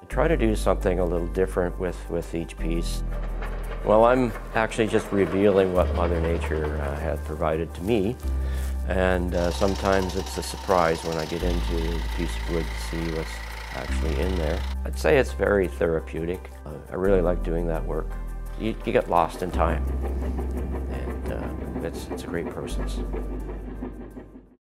try to do something a little different with each piece. Well, I'm actually just revealing what Mother Nature has provided to me, and sometimes it's a surprise when I get into the piece of wood to see what's actually in there. I'd say it's very therapeutic. I really like doing that work. You get lost in time, and it's a great process.